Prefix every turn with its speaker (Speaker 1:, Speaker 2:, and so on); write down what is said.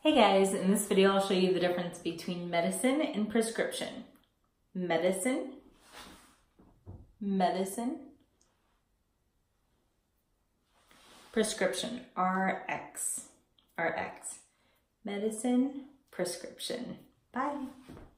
Speaker 1: Hey guys, in this video I'll show you the difference between medicine and prescription. Medicine, medicine, prescription, RX, RX, medicine, prescription. Bye.